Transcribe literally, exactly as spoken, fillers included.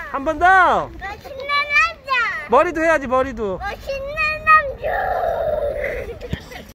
한 번 더. 멋있는 남자. 머리도 해야지, 머리도. 멋있는